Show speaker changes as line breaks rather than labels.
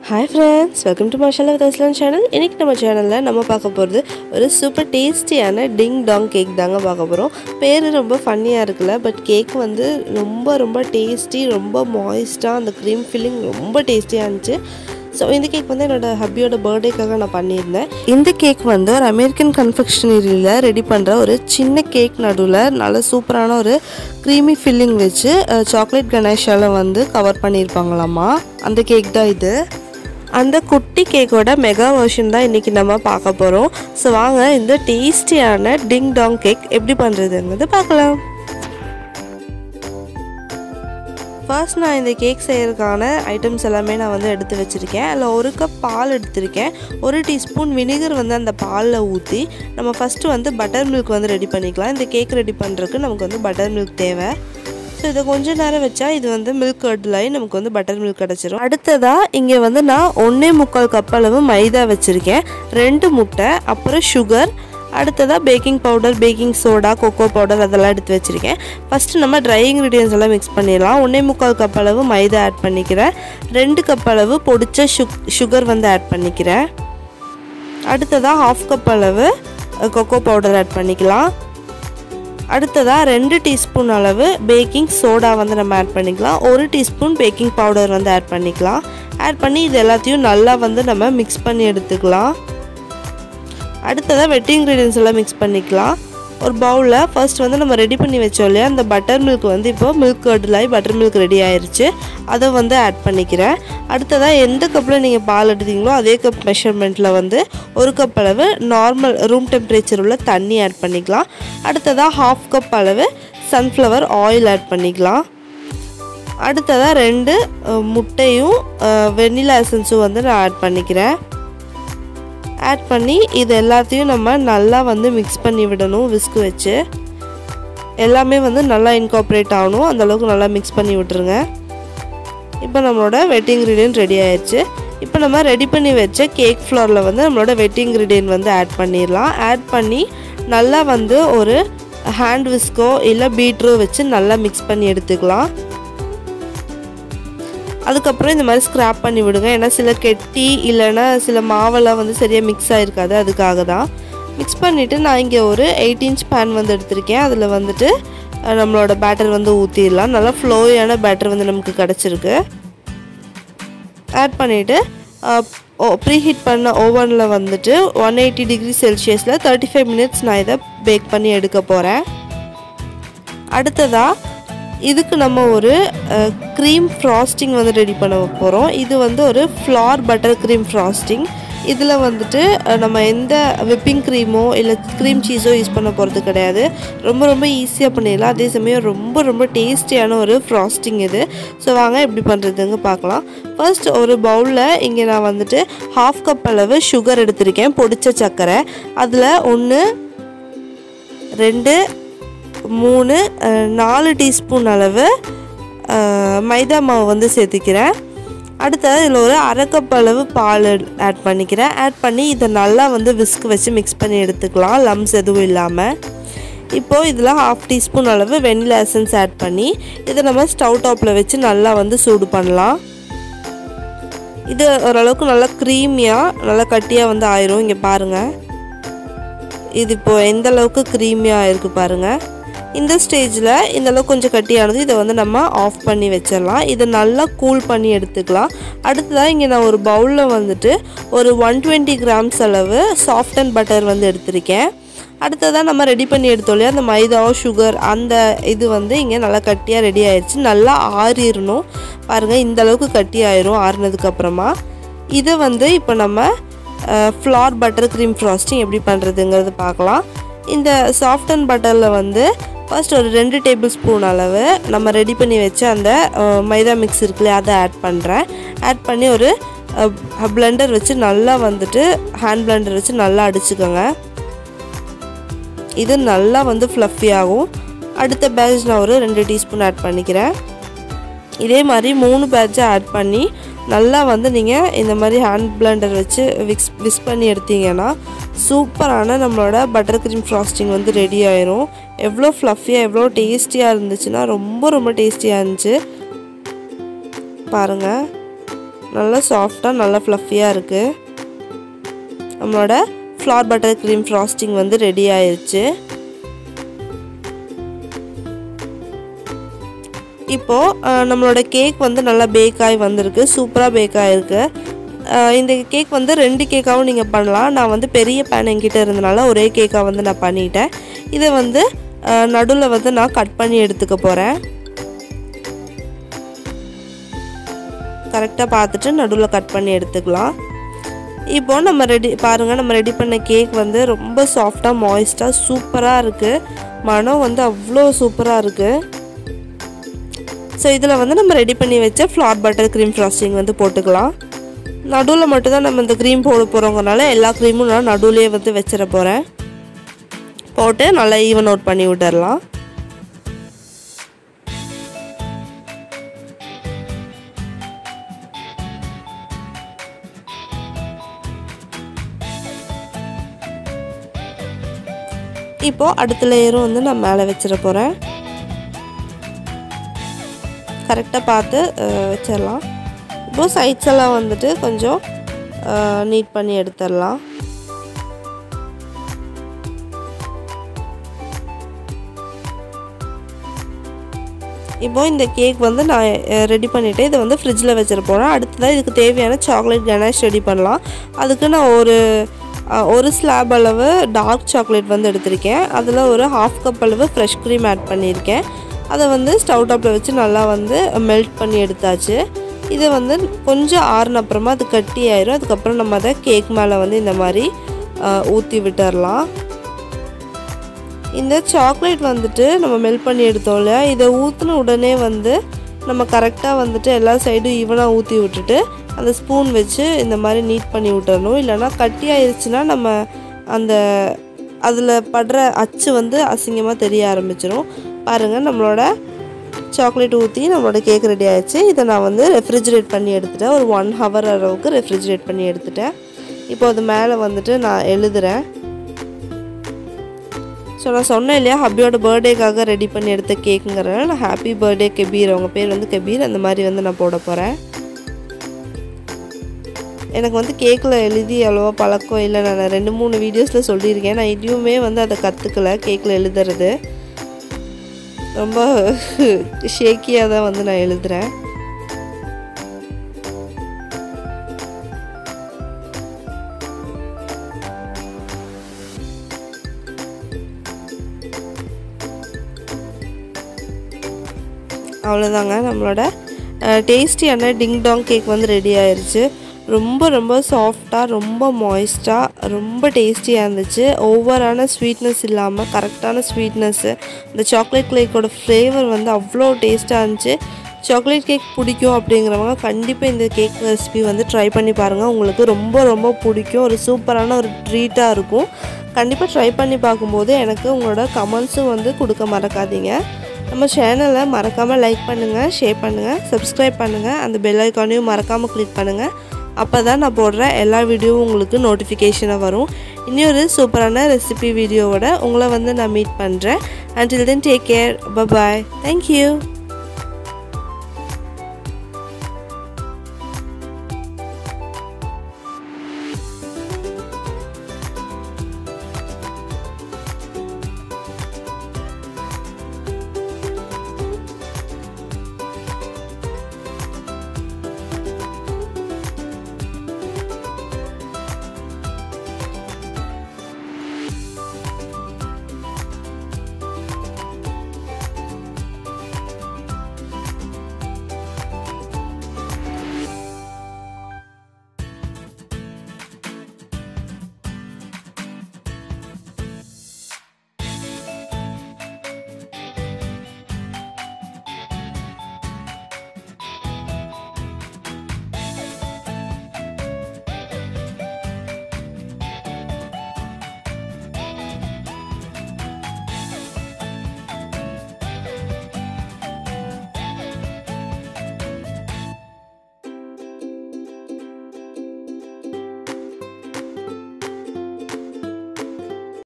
Hi friends, welcome to Tasty&deliciouscakes channel. இன்னைக்கு நம்ம சேனல்ல நம்ம பார்க்க போறது ஒரு சூப்பர் டேஸ்டியான டிங் டாங் கேக் தாங்க பார்க்க போறோம். பேரு ரொம்ப ஃபன்னியா இருக்குல, பட் கேக் வந்து ரொம்ப டேஸ்டி, ரொம்ப மாய்ஸ்டா அந்த cream filling ரொம்ப டேஸ்டியா இருந்துச்சு. So இந்த கேக் வந்து என்னோட ஹப்பியோட பர்த்டேக்காக நான் பண்ணியிருந்தேன். இந்த கேக் வந்து ஒரு அமெரிக்கன் கன்ஃபெக்ஷனரியில ரெடி பண்ற ஒரு சின்ன கேக் நடுவுல நல்ல சூப்பரான ஒரு creamy filling வச்சு சாக்லேட் கணேஷால வந்து கவர் பண்ணிருப்பாங்களாமா. அந்த கேக் தான் இது. அந்த குட்டி கேக்கோட மெகா வெர்ஷன் தான் இன்னைக்கு நம்ம பார்க்க போறோம். சோ வாங்க இந்த டேஸ்டியான டிங் டாங் கேக் எப்படி பண்றதுங்கிறத பார்க்கலாம். ஃபர்ஸ்ட் நான் இந்த கேக் செய்யறதுக்கான ஐட்டம்ஸ் எல்லாமே நான் வந்து எடுத்து வச்சிருக்கேன். அதில் 1 கப் பால் எடுத்திருக்கேன். 1 டீஸ்பூன் வினிகர் வந்து அந்த பாலில் ஊற்றி நம்ம ஃபஸ்ட்டு வந்து பட்டர் மில்க் வந்து ரெடி பண்ணிக்கலாம். இந்த கேக் ரெடி பண்ணுறதுக்கு நமக்கு வந்து பட்டர் மில்க் தேவை. ஸோ இதை கொஞ்சம் நேரம் வச்சா இது வந்து மில்க் கர்ட்லாகி நமக்கு வந்து பட்டர் மில்க் கிடச்சிரும். அடுத்ததாக இங்கே வந்து நான் 1.25 கப் அளவு மைதா வச்சுருக்கேன், 2 முட்டை, அப்புறம் சுகர், அடுத்ததாக baking powder, baking soda, cocoa powder அதெல்லாம் எடுத்து வச்சுருக்கேன். ஃபஸ்ட்டு நம்ம ட்ரை இன்க்ரீடியன்ஸ் எல்லாம் மிக்ஸ் பண்ணிடலாம். 1.25 கப் அளவு மைதா ஆட் பண்ணிக்கிறேன், 2 கப் அளவு பொடிச்ச சுகர் வந்து ஆட் பண்ணிக்கிறேன். அடுத்ததாக 1/2 கப் அளவு கொக்கோ பவுடர் ஆட் பண்ணிக்கலாம். அடுத்ததாக 2 டீஸ்பூன் அளவு பேக்கிங் சோடா வந்து நம்ம ஆட் பண்ணிக்கலாம். 1 டீஸ்பூன் பேக்கிங் பவுடர் வந்து ஆட் பண்ணிக்கலாம். ஆட் பண்ணி இது எல்லாத்தையும் நல்லா வந்து நம்ம மிக்ஸ் பண்ணி எடுத்துக்கலாம். அடுத்ததாக வெட் இன்க்ரீடியன்ஸ் எல்லாம் மிக்ஸ் பண்ணிக்கலாம். ஒரு பவுலில் ஃபர்ஸ்ட் வந்து நம்ம ரெடி பண்ணி வச்சோம் இல்லையா, அந்த பட்டர் மில்க் வந்து இப்போ மில்க் கர்ட்லாகி பட்டர் மில்க் ரெடி ஆயிடுச்சு. அதை வந்து ஆட் பண்ணிக்கிறேன். அடுத்ததாக எந்த கப்பில் நீங்கள் பால் எடுத்தீங்களோ அதே கப் மெஷர்மெண்ட்டில் வந்து 1 கப் அளவு நார்மல் ரூம் டெம்பரேச்சர் உள்ள தண்ணி ஆட் பண்ணிக்கலாம். அடுத்ததாக 1/2 கப் அளவு சன்ஃப்ளவர் ஆயில் ஆட் பண்ணிக்கலாம். அடுத்ததாக 2 முட்டையும் வெண்ணிலா எசன்ஸும் வந்து நான் ஆட் பண்ணிக்கிறேன். ஆட் பண்ணி இது எல்லாத்தையும் நம்ம நல்லா வந்து மிக்ஸ் பண்ணி விடணும். விஸ்க் வச்சு எல்லாமே வந்து நல்லா இன்கார்பரேட் ஆகணும், அந்தளவுக்கு நல்லா மிக்ஸ் பண்ணி விட்டுருங்க. இப்போ நம்மளோட வெட் இன்க்ரீடியன்ட் ரெடி ஆயிடுச்சு. இப்போ நம்ம ரெடி பண்ணி வச்ச கேக் ஃப்ளோரில் வந்து நம்மளோட வெட் இன்க்ரீடியன்ட் வந்து ஆட் பண்ணிடலாம். ஆட் பண்ணி நல்லா வந்து ஒரு ஹேண்ட் விஸ்கோ இல்லை பீட்ரோ வச்சு நல்லா மிக்ஸ் பண்ணி எடுத்துக்கலாம். அதுக்கப்புறம் இந்த மாதிரி ஸ்க்ராப் பண்ணி விடுங்க. ஏன்னா சில கெட்டி இல்லைன்னா சில மாவெல்லாம் வந்து சரியாக மிக்ஸ் ஆகிருக்காது, அதுக்காக தான். மிக்ஸ் பண்ணிவிட்டு நான் இங்கே ஒரு 8 இன்ச் பேன் வந்து எடுத்திருக்கேன். அதில் வந்துட்டு நம்மளோட பேட்டர் வந்து ஊற்றிடலாம். நல்லா ஃப்ளோயான பேட்டர் வந்து நமக்கு கிடச்சிருக்கு. ஆட் பண்ணிவிட்டு ப்ரீஹீட் பண்ண ஓவனில் வந்துட்டு 180 டிகிரி செல்சியஸில் 35 மினிட்ஸ் நான் இதை பேக் பண்ணி எடுக்க போகிறேன். அடுத்ததாக இதுக்கு நம்ம ஒரு க்ரீம் ஃப்ராஸ்டிங் வந்து ரெடி பண்ண போகிறோம். இது வந்து ஒரு ஃப்ளார் பட்டர் க்ரீம் ஃப்ராஸ்டிங். இதில் வந்துட்டு நம்ம எந்த விப்பிங் க்ரீமோ இல்லை க்ரீம் சீஸோ யூஸ் பண்ண போகிறது கிடையாது. ரொம்ப ஈஸியாக பண்ணிடலாம். அதே சமயம் ரொம்ப டேஸ்டியான ஒரு ஃப்ராஸ்டிங் இது. ஸோ வாங்க எப்படி பண்ணுறதுங்க பார்க்கலாம். ஃபர்ஸ்ட் ஒரு பவுலில் இங்கே நான் வந்துட்டு 1/2 கப் அளவு சுகர் எடுத்திருக்கேன், பொடிச்ச சர்க்கரை. அதில் 1 2 3 4 டீஸ்பூன் அளவு மைதா மாவு வந்து சேர்த்துக்கிறேன். அடுத்தது இதில் ஒரு 1/2 கப் அளவு பால் ஆட் பண்ணிக்கிறேன். ஆட் பண்ணி இதை நல்லா வந்து விஸ்க் வச்சு மிக்ஸ் பண்ணி எடுத்துக்கலாம், லம்ஸ் எதுவும் இல்லாமல். இப்போது இதில் 1/2 டீஸ்பூன் அளவு வெண்ணிலா எசன்ஸ் ஆட் பண்ணி இதை நம்ம ஸ்டவ் டாப்பில் வச்சு நல்லா வந்து சூடு பண்ணலாம். இது ஓரளவுக்கு நல்லா க்ரீமியாக நல்லா கட்டியாக வந்து ஆயிரும். இங்கே பாருங்கள், இது இப்போது எந்த அளவுக்கு க்ரீமியாக இருக்குது பாருங்கள். இந்த ஸ்டேஜில் இந்தளவுக்கு கொஞ்சம் கட்டியானது இதை வந்து நம்ம ஆஃப் பண்ணி வச்சிடலாம். இதை நல்லா கூல் பண்ணி எடுத்துக்கலாம். அடுத்ததாக இங்கே நான் ஒரு பவுலில் வந்துட்டு ஒரு 120 கிராம்ஸ் அளவு சாஃப்ட் அண்ட் பட்டர் வந்து எடுத்திருக்கேன். அடுத்ததாக நம்ம ரெடி பண்ணி எடுத்தோம் இல்லையா, அந்த மைதாவோ சுகர் அந்த இது வந்து இங்கே நல்லா கட்டியாக ரெடி ஆயிடுச்சு. நல்லா ஆறிடணும் பாருங்கள், இந்தளவுக்கு கட்டி ஆயிரும். ஆறுனதுக்கப்புறமா இதை வந்து இப்போ நம்ம ஃப்ளார் பட்டர் க்ரீம் ஃப்ராஸ்டிங் எப்படி பண்ணுறதுங்கிறது பார்க்கலாம். இந்த சாஃப்ட் அண்ட் பட்டரில் வந்து ஃபர்ஸ்ட் ஒரு 2 டேபிள் ஸ்பூன் அளவு நம்ம ரெடி பண்ணி வச்ச அந்த மைதா மிக்ஸ் இருக்குல்லையா, அதை ஆட் பண்ணுறேன். ஆட் பண்ணி ஒரு பிளெண்டர் வச்சு நல்லா வந்துட்டு ஹேண்ட் பிளெண்டர் வச்சு நல்லா அடிச்சுக்கோங்க. இது நல்லா வந்து ஃப்ளஃபி ஆகும். அடுத்த பேட்ச் நான் ஒரு 2 டீஸ்பூன் ஆட் பண்ணிக்கிறேன். இதே மாதிரி 3 பேட்சை ஆட் பண்ணி நல்லா வந்து நீங்கள் இந்த மாதிரி ஹேண்ட் பிளெண்டர் வச்சு விஸ்க் பண்ணி எடுத்தீங்கன்னா சூப்பரான நம்மளோட பட்டர் க்ரீம் ஃப்ராஸ்டிங் வந்து ரெடி ஆயிரும். எவ்வளோ ஃப்ளஃபியாக எவ்வளோ டேஸ்டியாக இருந்துச்சுன்னா ரொம்ப டேஸ்டியாக இருந்துச்சு பாருங்கள். நல்லா சாஃப்டாக நல்லா ஃப்ளஃபியாக இருக்குது. நம்மளோட ஃப்ளார் பட்டர் க்ரீம் ஃப்ராஸ்டிங் வந்து ரெடி ஆயிடுச்சு. இப்போது நம்மளோட கேக் வந்து நல்லா பேக் ஆகி வந்திருக்கு. சூப்பராக பேக் ஆகிருக்கு. இந்த கேக் வந்து 2 கேக்காகவும் நீங்கள் பண்ணலாம். நான் வந்து பெரிய பேன் என்கிட்ட இருந்தனால ஒரே கேக்காக வந்து நான் பண்ணிட்டேன். இதை வந்து நடுவில் வந்து நான் கட் பண்ணி எடுத்துக்க போகிறேன். கரெக்டாக பார்த்துட்டு நடுவில் கட் பண்ணி எடுத்துக்கலாம். இப்போது நம்ம பாருங்கள், நம்ம ரெடி பண்ண கேக் வந்து ரொம்ப சாஃப்டாக மாய்ஸ்டாக சூப்பராக இருக்குது. மனம் வந்து அவ்வளோ சூப்பராக இருக்குது. ஸோ இதில் வந்து நம்ம ரெடி பண்ணி வச்ச ஃப்ளார் பட்டர் க்ரீம் ஃப்ராஸ்டிங் வந்து போட்டுக்கலாம். நடுவில் மட்டும்தான் நம்ம இந்த க்ரீம் போட போகிறோங்கிறனால எல்லா க்ரீமும் நான் நடுவுலேயே வந்து வச்சிட போகிறேன். போட்டு நல்லா ஈவன் அவுட் பண்ணி விட்டுடலாம். இப்போது அடுத்த லேயரும் வந்து நான் மேலே வச்சிட போகிறேன். கரெக்டாக பார்த்து வச்சிடலாம். இப்போது சைட்ஸ் எல்லாம் வந்துட்டு கொஞ்சம் நீட் பண்ணி எடுத்துடலாம். இப்போது இந்த கேக் வந்து நான் ரெடி பண்ணிவிட்டு இதை வந்து ஃப்ரிட்ஜில் வச்சிட போகிறேன். அடுத்ததாக இதுக்கு தேவையான சாக்லேட் கனாஷ் ரெடி பண்ணலாம். அதுக்கு நான் ஒரு ஸ்லாப் அளவு டார்க் சாக்லேட் வந்து எடுத்திருக்கேன். அதில் ஒரு 1/2 கப் அளவு ஃப்ரெஷ் க்ரீம் ஆட் பண்ணியிருக்கேன். அதை வந்து ஸ்டவ் டாப்பில் வச்சு நல்லா வந்து மெல்ட் பண்ணி எடுத்தாச்சு. இதை வந்து கொஞ்சம் ஆறுன அப்புறமா அது கட்டி ஆயிரும். அதுக்கப்புறம் நம்ம அதை கேக் மேலே வந்து இந்த மாதிரி ஊற்றி விட்டுடலாம். இந்த சாக்லேட் வந்துட்டு நம்ம மெல்ட் பண்ணி எடுத்தோம் இல்லையா, இதை ஊற்றின உடனே வந்து நம்ம கரெக்டாக வந்துட்டு எல்லா சைடும் ஈவனாக ஊற்றி விட்டுட்டு அந்த ஸ்பூன் வச்சு இந்த மாதிரி நீட் பண்ணி விட்டுறணும். இல்லைனா கட்டி ஆயிடுச்சுன்னா நம்ம அதில் படுற அச்சு வந்து அசிங்கமாக தெரிய ஆரம்பிச்சிடும். பாருங்கள், நம்மளோட சாக்லேட் ஊற்றி நம்மளோட கேக் ரெடி ஆகிடுச்சு. இதை நான் வந்து ரெஃப்ரிஜரேட் பண்ணி எடுத்துட்டேன். ஒரு 1 ஹவர் அளவுக்கு ரெஃப்ரிஜரேட் பண்ணி எடுத்துட்டேன். இப்போ அது மேலே வந்துட்டு நான் எழுதுகிறேன். ஸோ நான் சொன்னேன் இல்லையா, ஹப்பியோட பர்த்டேக்காக ரெடி பண்ணி எடுத்த கேக்குங்கிறனால நான் ஹாப்பி பர்த்டே கபீர், அவங்க பேர் வந்து கபீர், அந்த மாதிரி வந்து நான் போட போகிறேன். எனக்கு வந்து கேக்கில் எழுதி அவ்வளோவா பழக்கம் இல்லை. நான் 2-3 வீடியோஸில் சொல்லியிருக்கேன். நான் இதுவுமே வந்து அதை கற்றுக்கல. கேக்கில் எழுதுறது ரொம்ப ஷேக்கியாக தான் வந்து நான் எழுதுகிறேன். அவ்வளோதாங்க, நம்மளோட டேஸ்டியான டிங் டாங் கேக் வந்து ரெடி ஆயிடுச்சு. ரொம்ப ரொம்ப சாஃப்டாக, ரொம்ப மாய்ஸ்டாக, ரொம்ப டேஸ்டியாக இருந்துச்சு. ஓவரான ஸ்வீட்னஸ் இல்லாமல் கரெக்டான ஸ்வீட்னஸ்ஸு, இந்த சாக்லேட் கேக்கோட ஃப்ளேவர் வந்து அவ்வளோ டேஸ்ட்டாக இருந்துச்சு. சாக்லேட் கேக் பிடிக்கும் அப்படிங்கிறவங்க கண்டிப்பாக இந்த கேக் ரெசிபி வந்து ட்ரை பண்ணி பாருங்கள். உங்களுக்கு ரொம்ப ரொம்ப பிடிக்கும். ஒரு சூப்பரான ஒரு ட்ரீட்டாக இருக்கும். கண்டிப்பாக ட்ரை பண்ணி பார்க்கும்போது எனக்கு உங்களோட கமெண்ட்ஸும் வந்து கொடுக்க மறக்காதீங்க. நம்ம சேனலை மறக்காமல் லைக் பண்ணுங்கள், ஷேர் பண்ணுங்கள், சப்ஸ்கிரைப் பண்ணுங்கள், அந்த பெல் ஐக்கானையும் மறக்காமல் கிளிக் பண்ணுங்கள். அப்போ தான் நான் போடுற எல்லா வீடியோவும் உங்களுக்கு நோட்டிஃபிகேஷனாக வரும். இன்னொரு சூப்பரான ரெசிபி வீடியோவோட உங்களை வந்து நான் மீட் பண்ணுறேன். Until then, take care. Bye-bye. Thank you.